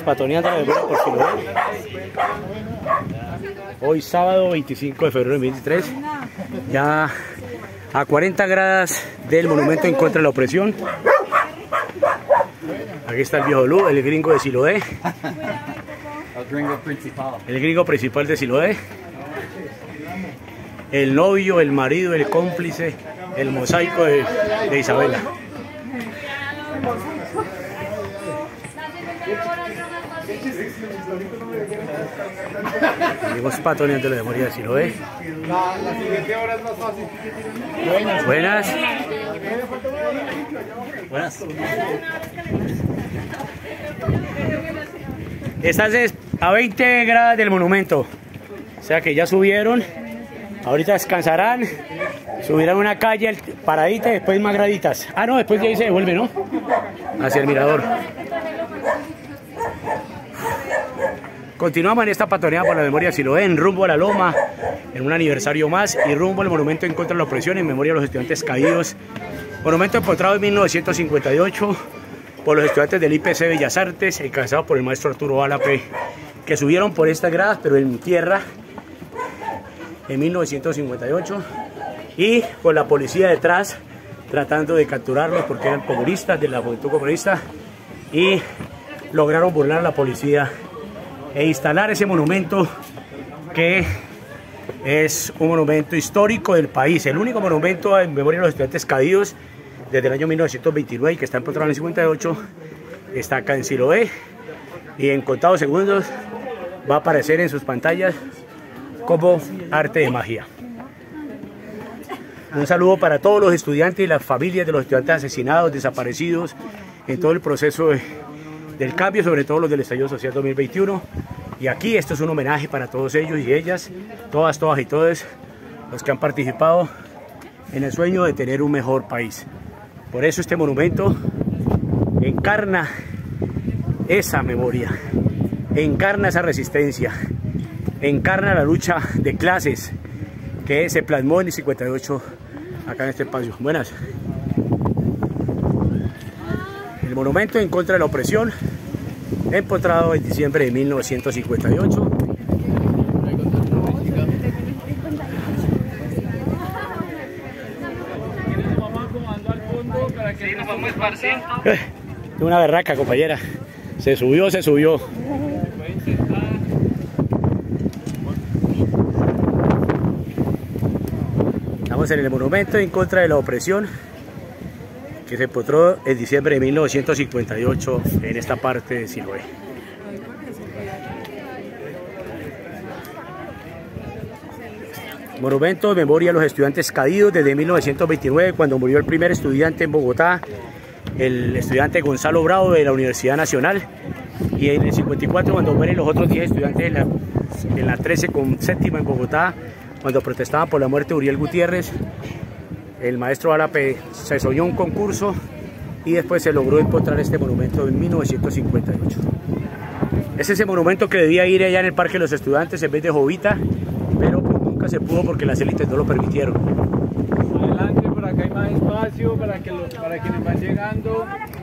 patoneando la memoria por Siloé. Hoy sábado 25 de febrero de 2023, ya a 40 gradas del monumento en contra de la opresión. Aquí está el viejo Lu, el gringo de Siloé. El gringo principal de Siloé. El novio, el marido, el cómplice, el mosaico de Isabela. Seguimos patoneando la memoria de Siloé. La siguiente hora es más fácil. Buenas. Estás a 20 gradas del monumento. O sea que ya subieron. Ahorita descansarán. Subirán una calle paradita y después más graditas. Ah, no, después de ahí se devuelve, ¿no? Hacia el mirador. Continuamos en esta patoneada por la memoria de Siloé, en rumbo a la loma, en un aniversario más, y rumbo al monumento en contra de la opresión, en memoria de los estudiantes caídos. Monumento encontrado en 1958 por los estudiantes del IPC Bellas Artes, encabezado por el maestro Arturo Álape, que subieron por estas gradas, pero en tierra, en 1958, y con la policía detrás, tratando de capturarlos porque eran comunistas, de la juventud comunista, y lograron burlar a la policía e instalar ese monumento, que es un monumento histórico del país, el único monumento en memoria de los estudiantes caídos desde el año 1929 y que está empotrado en el 58, está acá en Siloé, y en contados segundos va a aparecer en sus pantallas como arte de magia. Un saludo para todos los estudiantes y las familias de los estudiantes asesinados, desaparecidos en todo el proceso del cambio, sobre todo los del estallido social 2021. Y aquí esto es un homenaje para todos ellos y ellas, todas y todos los que han participado en el sueño de tener un mejor país. Por eso este monumento encarna esa memoria, encarna esa resistencia, encarna la lucha de clases que se plasmó en el 58 acá en este espacio. Buenas. El monumento en contra de la opresión, empotrado en diciembre de 1958. Una berraca, compañera. Se subió. Estamos en el monumento en contra de la opresión, que se empotró en diciembre de 1958 en esta parte de Siloé. Monumento de memoria a los estudiantes caídos desde 1929, cuando murió el primer estudiante en Bogotá, el estudiante Gonzalo Bravo de la Universidad Nacional, y en el 54 cuando mueren los otros 10 estudiantes en la 13 con séptima en Bogotá, cuando protestaban por la muerte de Uriel Gutiérrez. El maestro Álape se soñó un concurso y después se logró encontrar este monumento en 1958. Es ese monumento que debía ir allá en el Parque de los Estudiantes en vez de Jovita, pero pues nunca se pudo porque las élites no lo permitieron. Adelante, por acá hay más espacio para quienes van llegando.